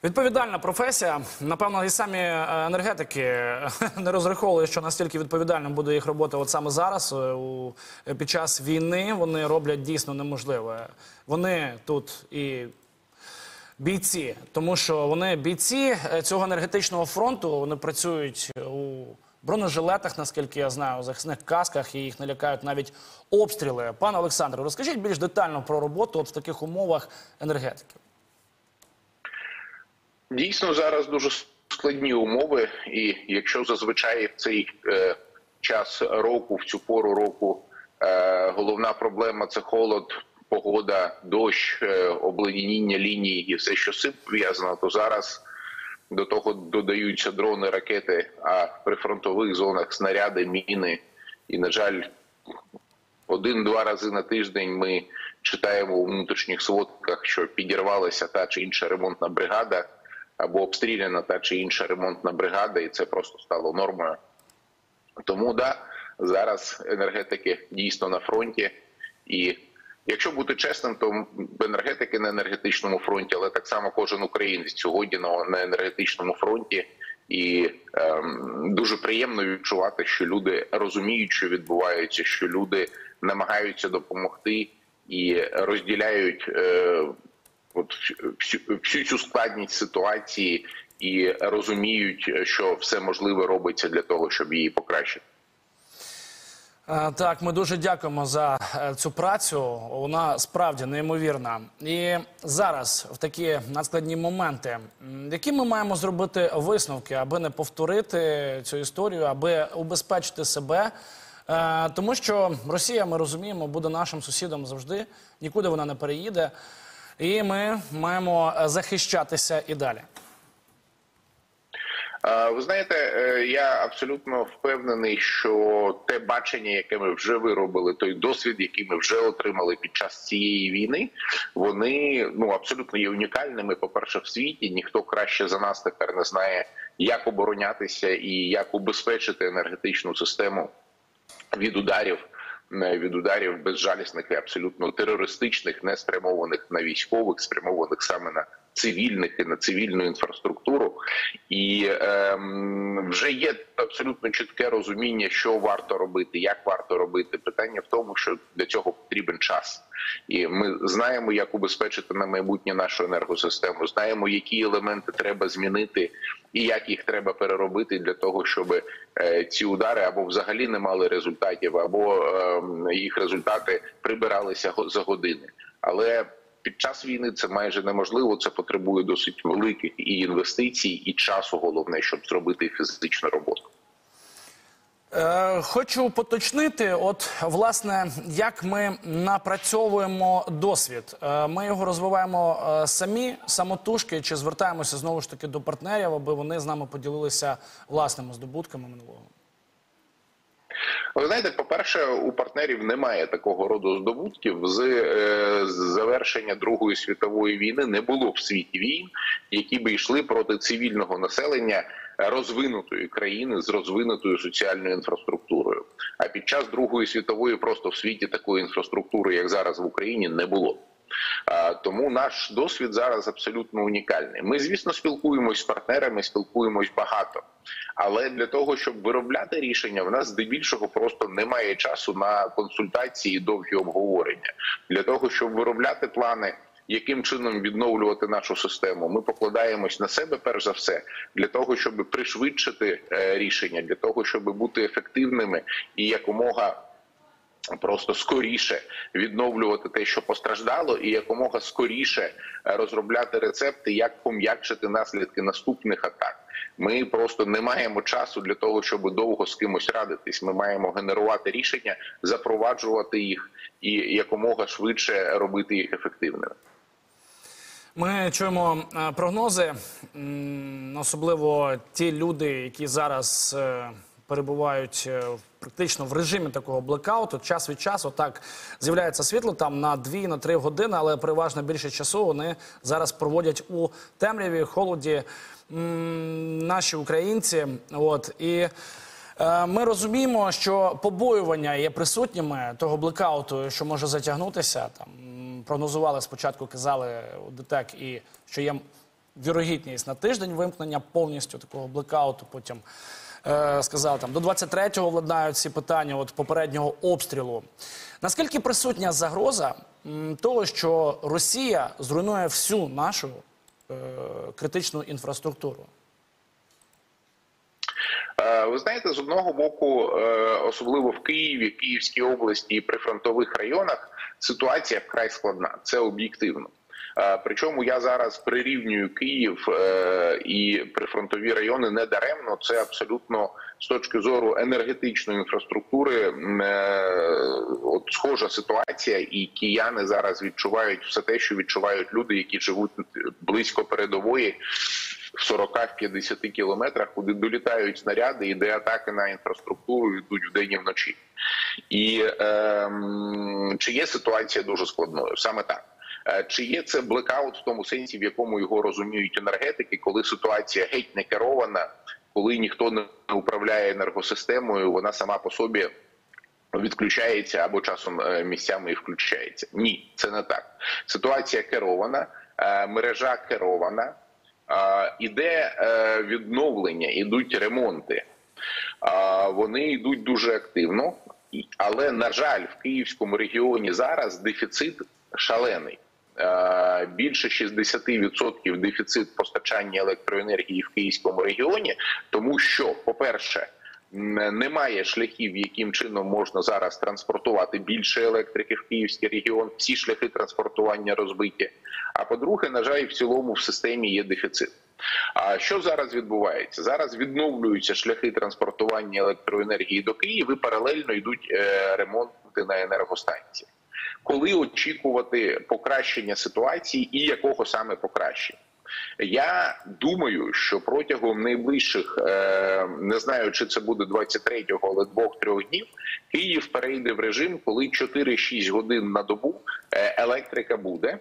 Відповідальна професія. Напевно, і самі енергетики не розраховували, що настільки відповідальним буде їх робота от саме зараз, під час війни. Вони роблять дійсно неможливе. Вони тут і бійці, тому що вони бійці цього енергетичного фронту, вони працюють у бронежилетах, наскільки я знаю, у захисних касках, і їх не лякають навіть обстріли. Пане Олександре, розкажіть більш детально про роботу от в таких умовах енергетиків. Дійсно, зараз дуже складні умови, і якщо зазвичай в цей час року, в цю пору року, головна проблема – це холод, погода, дощ, обледеніння ліній і все, що з цим пов'язано, то зараз до того додаються дрони, ракети, а в прифронтових зонах снаряди, міни. І, на жаль, один-два рази на тиждень ми читаємо у внутрішніх сводках, що підірвалася та чи інша ремонтна бригада, або обстріляна та чи інша ремонтна бригада, і це просто стало нормою. Тому, зараз енергетики дійсно на фронті. І якщо бути чесним, то енергетики на енергетичному фронті, але так само кожен українець сьогодні на енергетичному фронті. І дуже приємно відчувати, що люди розуміють, що відбувається, що люди намагаються допомогти і розділяють всю цю складність ситуації і розуміють, що все можливе робиться для того, щоб її покращити. Так, ми дуже дякуємо за цю працю, вона справді неймовірна. І зараз, в такі надскладні моменти, які ми маємо зробити висновки, аби не повторити цю історію, аби убезпечити себе, тому що Росія, ми розуміємо, буде нашим сусідом завжди, нікуди вона не переїде, і ми маємо захищатися і далі. Ви знаєте, я абсолютно впевнений, що те бачення, яке ми вже виробили, той досвід, який ми вже отримали під час цієї війни, вони абсолютно є унікальними. По-перше, в світі ніхто краще за нас тепер не знає, як оборонятися і як убезпечити енергетичну систему від ударів безжалісних і абсолютно терористичних, не спрямованих на військових, спрямованих саме на цивільних і на цивільну інфраструктуру. І вже є абсолютно чітке розуміння, що варто робити, як варто робити. Питання в тому, що для цього потрібен час. І ми знаємо, як убезпечити на майбутнє нашу енергосистему, знаємо, які елементи треба змінити і як їх треба переробити для того, щоб ці удари або взагалі не мали результатів, або їх результати прибиралися за години. Але під час війни це майже неможливо, це потребує досить великих і інвестицій, і часу, головне, щоб зробити фізичну роботу. Хочу поточнити, власне, як ми напрацьовуємо досвід. Ми його розвиваємо самі, самотужки, чи звертаємося знову ж таки до партнерів, аби вони з нами поділилися власними здобутками минулого? Ви знаєте, по-перше, у партнерів немає такого роду здобутків. З завершення Другої світової війни не було в світі війн, які би йшли проти цивільного населення розвинутої країни з розвинутою соціальною інфраструктурою. А під час Другої світової просто в світі такої інфраструктури, як зараз в Україні, не було. Тому наш досвід зараз абсолютно унікальний. Ми, звісно, спілкуємось з партнерами, спілкуємось багато. Але для того, щоб виробляти рішення, в нас здебільшого просто немає часу на консультації і довгі обговорення. Для того, щоб виробляти плани, яким чином відновлювати нашу систему, ми покладаємось на себе перш за все, для того, щоб пришвидшити рішення, для того, щоб бути ефективними і якомога просто скоріше відновлювати те, що постраждало, і якомога скоріше розробляти рецепти, як пом'якшити наслідки наступних атак. Ми просто не маємо часу для того, щоб довго з кимось радитись. Ми маємо генерувати рішення, запроваджувати їх і якомога швидше робити їх ефективними. Ми чуємо прогнози, особливо ті люди, які зараз перебувають практично в режимі такого блекауту, час від часу так з'являється світло там на 2-3 години, але переважно більше часу вони зараз проводять у темряві, холоді наші українці. І ми розуміємо, що побоювання є присутніми того блекауту, що може затягнутися. Прогнозували спочатку, казали у ДТЕК, і що є вірогідність на тиждень вимкнення повністю такого блекауту, потім сказав, там, до 23-го владнають ці питання от попереднього обстрілу. Наскільки присутня загроза того, що Росія зруйнує всю нашу критичну інфраструктуру? Ви знаєте, з одного боку, особливо в Києві, Київській області і прифронтових районах, ситуація вкрай складна. Це об'єктивно. Причому я зараз прирівнюю Київ і прифронтові райони не даремно. Це абсолютно з точки зору енергетичної інфраструктури от схожа ситуація, і кияни зараз відчувають все те, що відчувають люди, які живуть близько передової, в 40-50 кілометрах, куди долітають снаряди і де атаки на інфраструктуру йдуть вдень і вночі. І чи є ситуація дуже складною? Саме так. Чи є це блекаут в тому сенсі, в якому його розуміють енергетики, коли ситуація геть не керована, коли ніхто не управляє енергосистемою, вона сама по собі відключається або часом місцями і включається? Ні, це не так. Ситуація керована, мережа керована, іде відновлення, ідуть ремонти. Вони йдуть дуже активно, але, на жаль, в Київському регіоні зараз дефіцит шалений. Більше 60% дефіцит постачання електроенергії в Київському регіоні, тому що, по-перше, немає шляхів, яким чином можна зараз транспортувати більше електрики в Київський регіон, всі шляхи транспортування розбиті. А по-друге, на жаль, в цілому в системі є дефіцит. А що зараз відбувається? Зараз відновлюються шляхи транспортування електроенергії до Києва і паралельно йдуть ремонти на енергостанціях. Коли очікувати покращення ситуації і якого саме покращення? Я думаю, що протягом найближчих, не знаю, чи це буде 23-го, але 2-3 днів, Київ перейде в режим, коли 4-6 годин на добу електрика буде.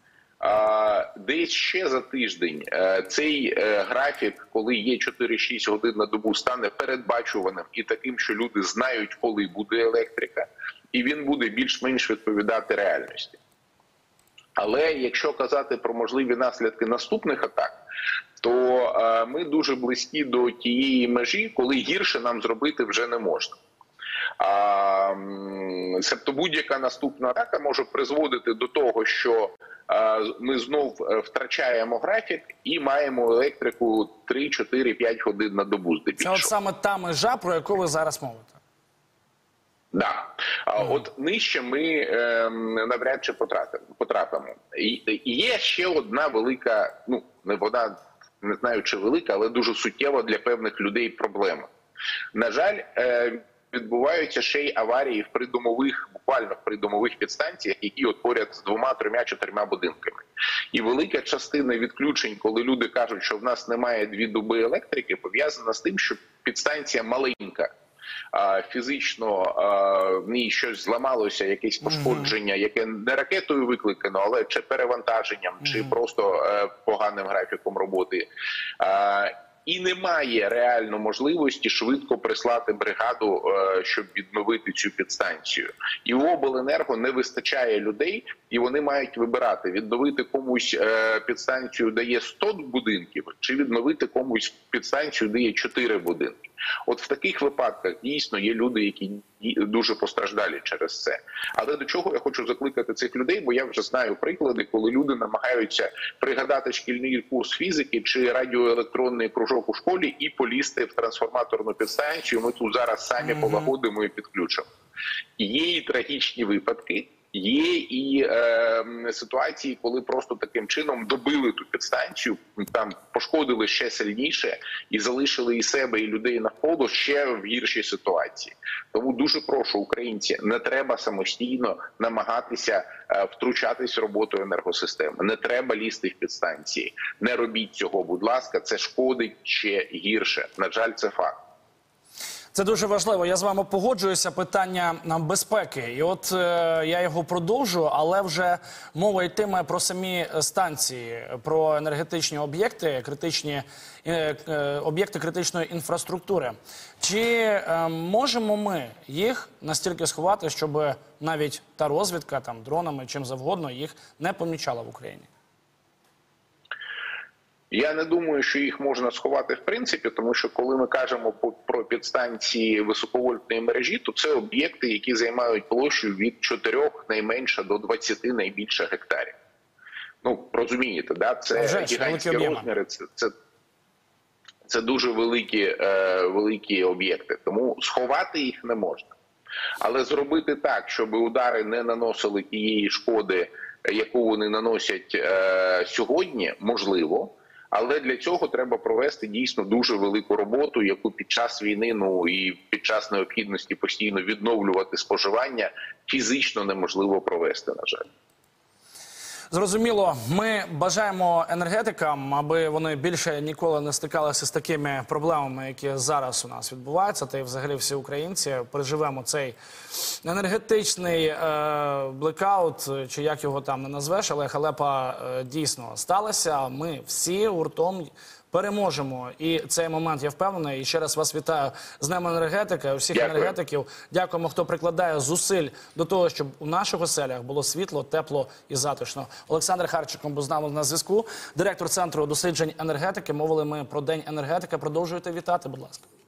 Десь ще за тиждень цей графік, коли є 4-6 годин на добу, стане передбачуваним і таким, що люди знають, коли буде електрика, і він буде більш-менш відповідати реальності. Але якщо казати про можливі наслідки наступних атак, то ми дуже близькі до тієї межі, коли гірше нам зробити вже не можна. Себто будь-яка наступна атака може призводити до того, що ми знов втрачаємо графік і маємо електрику 3-4-5 годин на добу здебільшого. Це от саме та межа, про яку ви зараз мовите. Да. От нижче ми навряд чи потрапимо. І є ще одна велика, ну, вона, не знаю, чи велика, але дуже суттєва для певних людей проблема. На жаль, відбуваються ще й аварії в придомових, буквально в придомових підстанціях, які от поряд з 2, 3, 4 будинками. І велика частина відключень, коли люди кажуть, що в нас немає 2 доби електрики, пов'язана з тим, що підстанція маленька. Фізично в ній щось зламалося, якесь пошкодження, яке не ракетою викликано, але чи перевантаженням, чи просто поганим графіком роботи. І немає реально можливості швидко прислати бригаду, щоб відновити цю підстанцію. І у обленерго не вистачає людей, і вони мають вибирати, відновити комусь підстанцію, де є 100 будинків, чи відновити комусь підстанцію, де є 4 будинки. От в таких випадках дійсно є люди, які дуже постраждалі через це. Але до чого я хочу закликати цих людей, бо я вже знаю приклади, коли люди намагаються пригадати шкільний курс фізики чи радіоелектронний кружок у школі і полізти в трансформаторну підстанцію. Ми тут зараз самі полагодимо і підключимо. Є і трагічні випадки. Є і ситуації, коли просто таким чином добили ту підстанцію, там пошкодили ще сильніше і залишили і себе, і людей навколо ще в гіршій ситуації. Тому дуже прошу українці, не треба самостійно намагатися втручатись в роботу енергосистеми. Не треба лізти в підстанції. Не робіть цього, будь ласка, це шкодить ще гірше. На жаль, це факт. Це дуже важливо. Я з вами погоджуюся. Питання безпеки. І от я його продовжу, але вже мова йтиме про самі станції, про енергетичні об'єкти, об'єкти критичної інфраструктури. Чи можемо ми їх настільки сховати, щоб навіть та розвідка, там, дронами, чим завгодно, їх не помічала в Україні? Я не думаю, що їх можна сховати в принципі, тому що коли ми кажемо про підстанції високовольтної мережі, то це об'єкти, які займають площу від 4 найменше до 20 найбільше гектарів. Ну, розумієте, да? Це гігантські розміри, це дуже великі об'єкти, тому сховати їх не можна. Але зробити так, щоб удари не наносили тієї шкоди, яку вони наносять сьогодні, можливо. Але для цього треба провести дійсно дуже велику роботу, яку під час війни, ну і під час необхідності постійно відновлювати споживання, фізично неможливо провести, на жаль. Зрозуміло, ми бажаємо енергетикам, аби вони більше ніколи не стикалися з такими проблемами, які зараз у нас відбуваються, та й взагалі всі українці переживемо цей енергетичний блекаут, чи як його там не назвеш, але халепа дійсно сталася. Ми всі гуртом переможемо. І цей момент, я впевнений. І ще раз вас вітаю з Днем енергетики, усіх енергетиків. Дякуємо, хто прикладає зусиль до того, щоб у наших оселях було світло, тепло і затишно. Олександр Харченко був з нами на зв'язку, директор Центру досліджень енергетики. Мовили ми про День енергетики. Продовжуйте вітати, будь ласка.